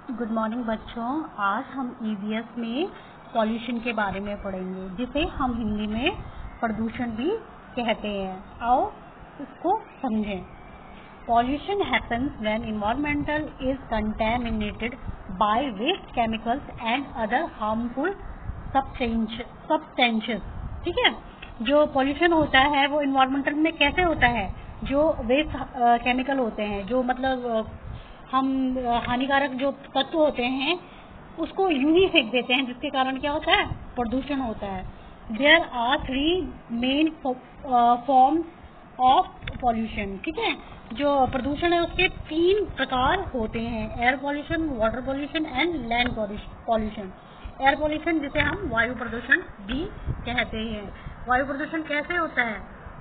Good morning बच्चों। आज हम ईवीएस में पॉल्यूशन के बारे में पढ़ेंगे, जिसे हम हिंदी में प्रदूषण भी कहते हैं। आओ इसको समझें। Pollution happens when environmental is contaminated by waste chemicals and other harmful substances. ठीक है, जो पॉल्यूशन होता है वो एनवायरमेंटल में कैसे होता है? जो वेस्ट केमिकल होते हैं, जो मतलब हम हानिकारक जो तत्व होते हैं उसको यूं ही फेंक देते हैं, जिसके कारण क्या होता है? प्रदूषण होता है। There are 3 main forms of pollution. ठीक है, जो प्रदूषण है उसके 3 प्रकार होते हैं: air pollution, water pollution and land pollution. Air pollution जिसे हम वायु प्रदूषण भी कहते हैं। वायु प्रदूषण कैसे होता है?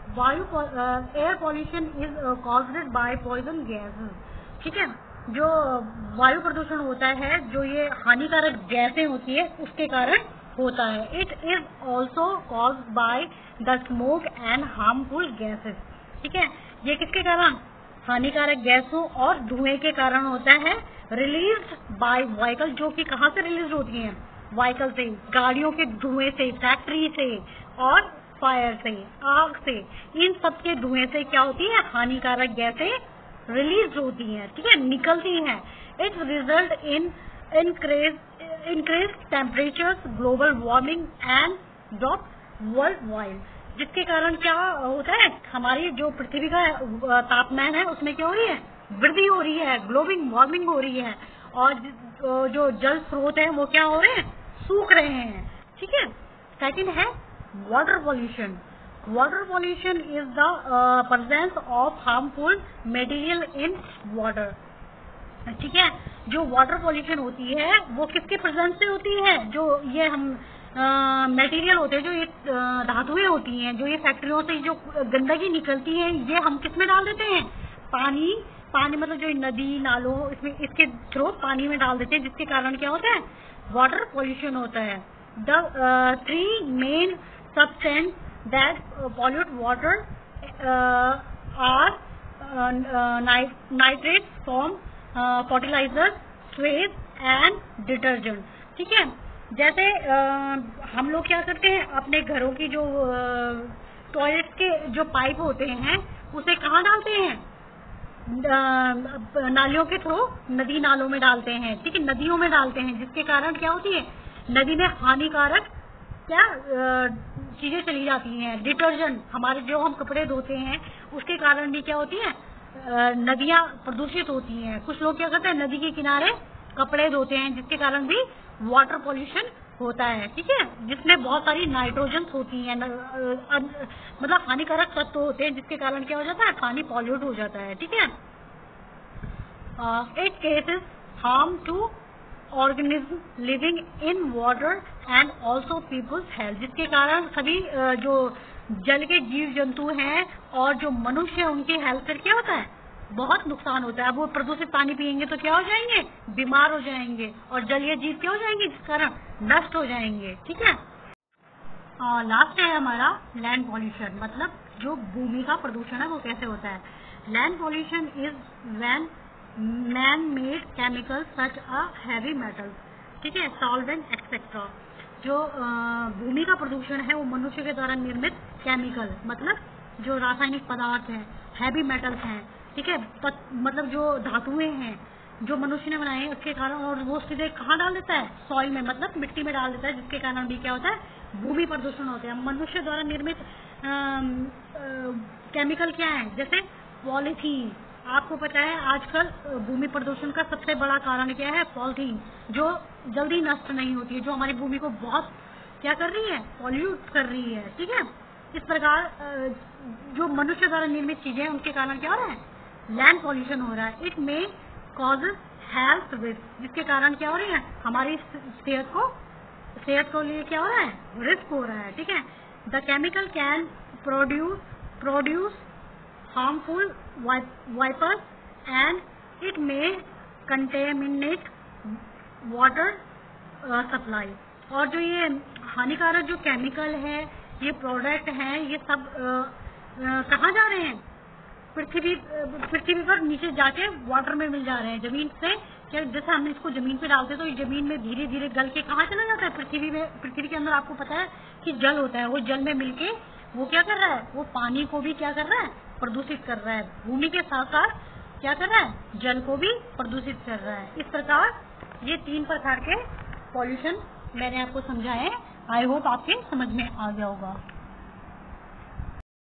Air pollution is caused by poison gases. ठीक है, जो वायु प्रदूषण होता है, जो ये हानिकारक गैसें होती है उसके कारण होता है। It is also caused by the smoke and harmful gases. ठीक है, ये किसके कारण? हानिकारक गैसों और धुएं के कारण होता है। रिलीज बाय व्हीकल, जो कि कहाँ से रिलीज होती हैं? व्हीकल से, गाड़ियों के धुएं से, फैक्ट्री से और फायर से, आग से। इन सब के धुएं से क्या होती है? हानिकारक गैसें रिलीज होती हैं। ठीक है, निकलती हैं। It's result in increase temperatures, global warming and drop world wide. जिसके कारण क्या होता है? हमारी जो पृथ्वी का तापमान है उसमें क्या हो रही है? वृद्धि हो रही है, ग्लोबल वार्मिंग हो रही है। और जो जल स्रोत है वो क्या हो रहे हैं? सूख रहे हैं। ठीक है। सेकंड है water pollution. Water pollution is the presence of harmful material in water. ठीक है, जो वाटर पॉल्यूशन होती है वो किसके प्रेजेंस से होती है? जो ये हम मटेरियल होते हैं, जो ये धातुएं होती हैं, जो ये फैक्ट्रियों से जो गंदगी निकलती है, ये हम किस में डाल देते हैं? पानी मतलब जो नदी नालों इसमें इसके थ्रू पानी में डाल देते हैं, जिसके कारण क्या होता है? वाटर पॉल्यूशन होता है। The 3 main substance that pollute water are nitrates from fertilizers, waste and detergent। ठीक है, जैसे हम लोग क्या करते हैं, अपने घरों की जो टॉयलेट के जो पाइप होते हैं उसे कहाँ डालते हैं? नालियों के थ्रू नदी नालों में डालते हैं। ठीक है, नदियों में डालते हैं, जिसके कारण क्या होती है? नदी में हानिकारक क्या चीजें चली जाती हैं। डिटर्जेंट, हमारे जो हम कपड़े धोते हैं उसके कारण भी क्या होती है? नदियां प्रदूषित होती हैं। कुछ लोग क्या करते हैं? नदी के किनारे कपड़े धोते हैं, जिसके कारण भी वाटर पॉल्यूशन होता है। ठीक है, जिसमें बहुत सारी नाइट्रोजन होती हैं, मतलब हानिकारक तत्व होते हैं, जिसके कारण क्या हो जाता है? पानी पॉल्यूट हो जाता है। ठीक है, it causes harm to organism living in water and also people's health. जिसके कारण सभी जो जल के जीव जंतु हैं और जो मनुष्य है उनकी हेल्थ पर क्या होता है? बहुत नुकसान होता है। अब वो प्रदूषित पानी पियेंगे तो क्या हो जाएंगे? बीमार हो जाएंगे। और जलीय जीव क्या हो जाएंगे? जिस कारण नष्ट हो जाएंगे। ठीक है, लास्ट है हमारा लैंड पॉल्यूशन। मतलब जो भूमि का प्रदूषण है वो कैसे होता है? Land pollution is when man made chemicals such a heavy metals. ठीक है, सॉल्वेंट एक्सेट्रा। जो भूमि का प्रदूषण है वो मनुष्य के द्वारा निर्मित केमिकल, मतलब जो रासायनिक पदार्थ हैं, हैवी मेटल्स हैं। ठीक है, मतलब जो धातुएं हैं जो मनुष्य ने बनाए हैं उसके कारण, और वो सीधे कहाँ डाल देता है? सॉइल में, मतलब मिट्टी में डाल देता है, जिसके कारण भी क्या होता है? भूमि प्रदूषण होता है। मनुष्य द्वारा निर्मित केमिकल क्या है? जैसे पॉलीथीन। आपको पता है आजकल भूमि प्रदूषण का सबसे बड़ा कारण क्या है? पॉलीथीन, जो जल्दी नष्ट नहीं होती है, जो हमारी भूमि को बहुत क्या कर रही है? पॉल्यूट कर रही है। ठीक है, इस प्रकार जो मनुष्य द्वारा निर्मित चीजें हैं उनके कारण क्या हो रहा है? लैंड पॉल्यूशन हो रहा है। It may cause health risk. जिसके कारण क्या हो रही है? हमारी सेहत को लिए क्या हो रहा है? रिस्क हो रहा है। ठीक है, the chemical can produce harmful vapors and it may contaminate water supply। और जो ये हानिकारक जो केमिकल है, ये प्रोडक्ट हैं, ये सब कहाँ जा रहे हैं? पृथ्वी पर नीचे जाके वाटर में मिल जा रहे हैं, जमीन से क्या जैसे हम इसको जमीन पे डालते हैं तो ये जमीन में धीरे धीरे गल के कहाँ चला जाता है, पृथ्वी में। पृथ्वी के अंदर आपको पता है कि जल होता है, वो जल में मिलके वो क्या कर रहा है, वो पानी को भी क्या कर रहा है, प्रदूषित कर रहा है। भूमि के साथ साथ क्या कर रहा है, जल को भी प्रदूषित कर रहा है। इस प्रकार ये 3 प्रकार के पॉल्यूशन मैंने आपको समझाए। आई होप आपके समझ में आ गया होगा।